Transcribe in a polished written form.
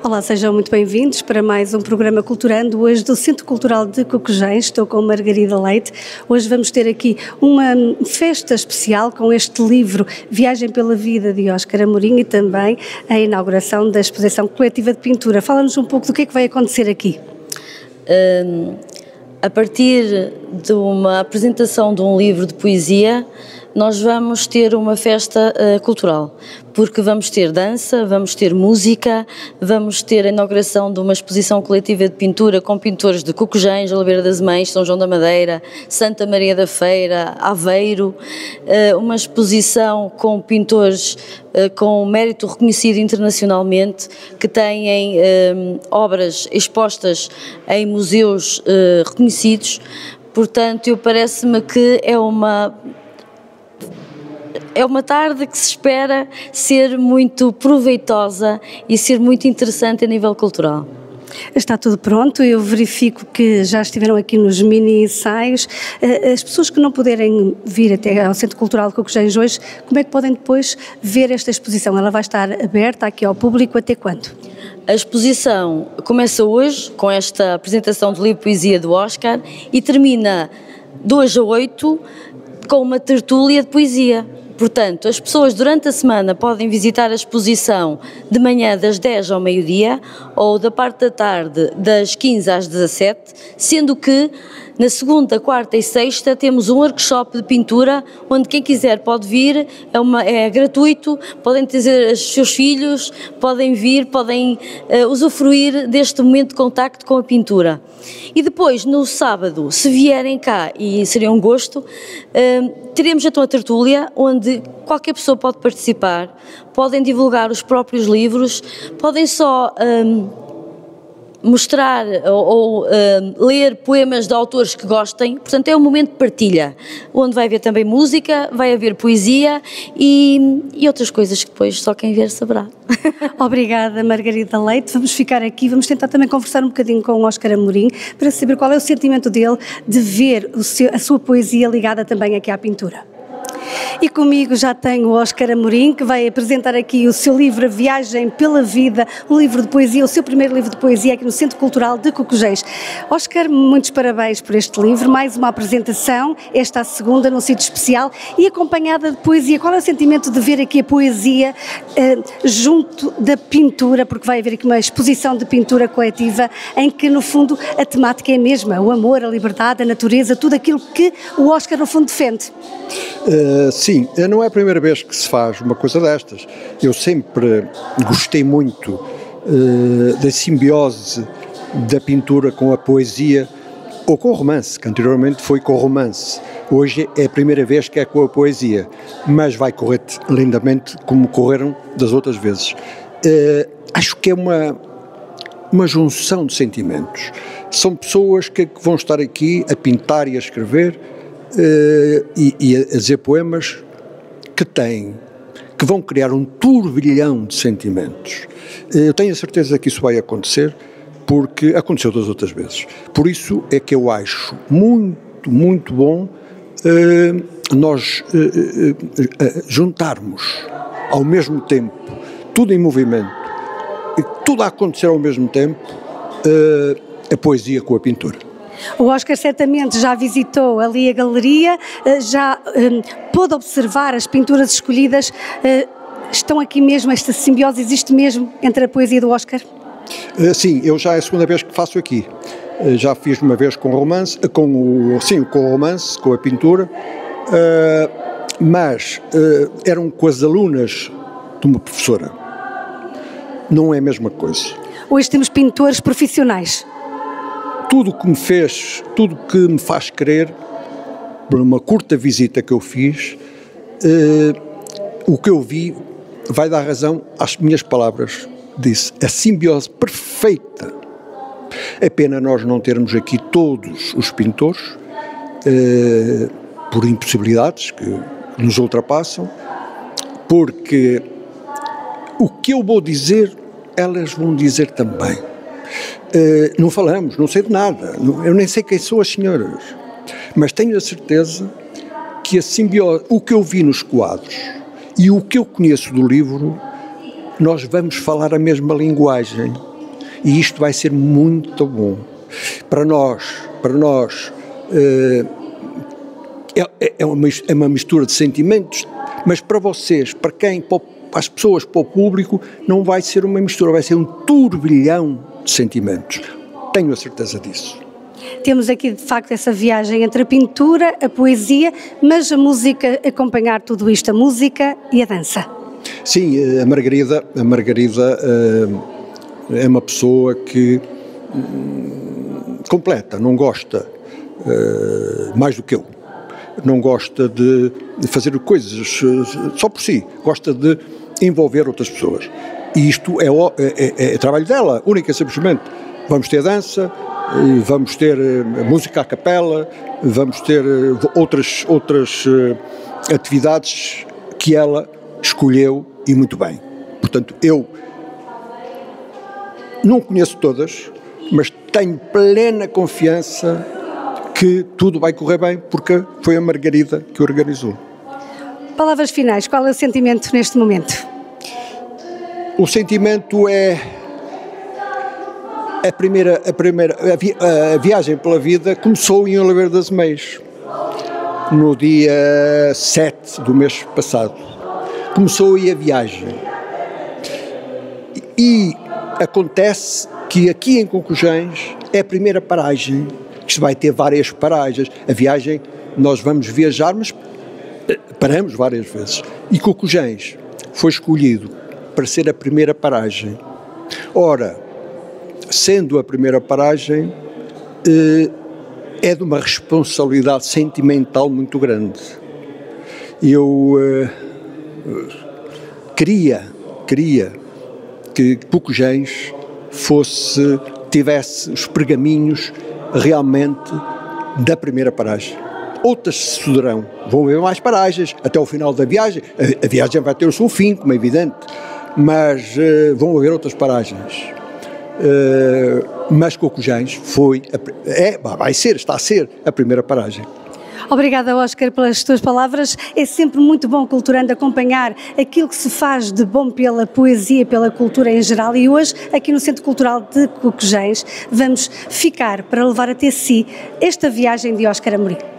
Olá, sejam muito bem-vindos para mais um programa Culturando, hoje do Centro Cultural de Cocujém. Estou com Margarida Leite. Hoje vamos ter aqui uma festa especial com este livro Viagem pela Vida de Óscar Amorim e também a inauguração da exposição coletiva de pintura. Fala-nos um pouco do que é que vai acontecer aqui. A partir de uma apresentação de um livro de poesia, nós vamos ter uma festa cultural, porque vamos ter dança, vamos ter música, vamos ter a inauguração de uma exposição coletiva de pintura com pintores de Cocujém, Oliveira das Mães, São João da Madeira, Santa Maria da Feira, Aveiro, uma exposição com pintores com mérito reconhecido internacionalmente, que têm obras expostas em museus reconhecidos. Portanto, parece-me que é uma tarde que se espera ser muito proveitosa e ser muito interessante a nível cultural. Está tudo pronto, eu verifico que já estiveram aqui nos mini-ensaios. As pessoas que não puderem vir até ao Centro Cultural de Cocujém hoje, como é que podem depois ver esta exposição? Ela vai estar aberta aqui ao público até quando? A exposição começa hoje com esta apresentação do livro de poesia do Óscar e termina 2 a 8 com uma tertúlia de poesia. Portanto, as pessoas durante a semana podem visitar a exposição de manhã das 10 ao meio-dia ou da parte da tarde das 15 às 17, sendo que na segunda, quarta e sexta temos um workshop de pintura onde quem quiser pode vir, é gratuito, podem trazer os seus filhos, podem vir, podem usufruir deste momento de contacto com a pintura. E depois, no sábado, se vierem cá, e seria um gosto, teremos então a tertúlia, onde qualquer pessoa pode participar, podem divulgar os próprios livros, podem só mostrar ou ler poemas de autores que gostem. Portanto, é um momento de partilha, onde vai haver também música, vai haver poesia e outras coisas que depois só quem ver saberá. Obrigada, Margarida Leite. Vamos ficar aqui, vamos tentar também conversar um bocadinho com o Óscar Amorim para saber qual é o sentimento dele de ver a sua poesia ligada também aqui à pintura. E comigo já tenho o Óscar Amorim, que vai apresentar aqui o seu livro Viagem pela Vida, um livro de poesia, o seu primeiro livro de poesia aqui no Centro Cultural de Cocujém. Óscar, muitos parabéns por este livro, mais uma apresentação, esta a segunda, num sítio especial e acompanhada de poesia. Qual é o sentimento de ver aqui a poesia junto da pintura, porque vai haver aqui uma exposição de pintura coletiva em que, no fundo, a temática é a mesma, o amor, a liberdade, a natureza, tudo aquilo que o Óscar, no fundo, defende. Sim, não é a primeira vez que se faz uma coisa destas. Eu sempre gostei muito da simbiose da pintura com a poesia ou com o romance, que anteriormente foi com o romance. Hoje é a primeira vez que é com a poesia, mas vai correr lindamente como correram das outras vezes. Acho que é uma junção de sentimentos. São pessoas que vão estar aqui a pintar e a escrever e a dizer poemas que vão criar um turbilhão de sentimentos. Eu tenho a certeza que isso vai acontecer, porque aconteceu das outras vezes. Por isso é que eu acho muito, muito bom nós juntarmos ao mesmo tempo, tudo em movimento, e tudo a acontecer ao mesmo tempo, a poesia com a pintura. O Óscar certamente já visitou ali a galeria, já pôde observar as pinturas escolhidas. Estão aqui mesmo, esta simbiose existe mesmo entre a poesia do Óscar? Sim, eu já é a segunda vez que faço aqui. Já fiz uma vez com romance, com o romance, com a pintura, mas eram com as alunas de uma professora. Não é a mesma coisa. Hoje temos pintores profissionais. Tudo que me faz crer, por uma curta visita que eu fiz, o que eu vi vai dar razão às minhas palavras. Disse, a simbiose perfeita. É pena nós não termos aqui todos os pintores, por impossibilidades que nos ultrapassam, porque o que eu vou dizer, elas vão dizer também. Não falamos, não sei de nada, eu nem sei quem são as senhoras, mas tenho a certeza que a simbiose, o que eu vi nos quadros e o que eu conheço do livro, nós vamos falar a mesma linguagem. E isto vai ser muito bom. Para nós é uma mistura de sentimentos, mas para vocês, para as pessoas, para o público, não vai ser uma mistura, vai ser um turbilhão de sentimentos. Tenho a certeza disso. Temos aqui, de facto, essa viagem entre a pintura, a poesia, mas a música acompanhar tudo isto, a música e a dança. Sim, a Margarida é uma pessoa que completa, não gosta mais do que eu. Não gosta de fazer coisas só por si, gosta de envolver outras pessoas. E isto é trabalho dela, única e simplesmente. Vamos ter dança, vamos ter música à capela, vamos ter outras atividades que ela escolheu e muito bem. Portanto, eu não conheço todas, mas tenho plena confiança que tudo vai correr bem, porque foi a Margarida que organizou. Palavras finais, qual é o sentimento neste momento? O sentimento é a viagem pela vida começou em Oliveira das Meias, no dia 7 do mês passado. Começou aí a viagem. E acontece que aqui em Concojens é a primeira paragem. Isto vai ter várias paragens. A viagem, nós vamos viajar, mas paramos várias vezes. E Concojens foi escolhido para ser a primeira paragem. Ora, sendo a primeira paragem, é de uma responsabilidade sentimental muito grande. Eu queria que Concojens tivesse os pergaminhos realmente da primeira paragem. Outras se sucederão, vão haver mais paragens até o final da viagem. A viagem vai ter o seu fim, como é evidente, mas vão haver outras paragens. Mas Concojens está a ser a primeira paragem. Obrigada, Óscar, pelas tuas palavras. É sempre muito bom, Culturando, acompanhar aquilo que se faz de bom pela poesia, pela cultura em geral, e hoje, aqui no Centro Cultural de Concojens, vamos ficar para levar até si esta viagem de Óscar Amorim.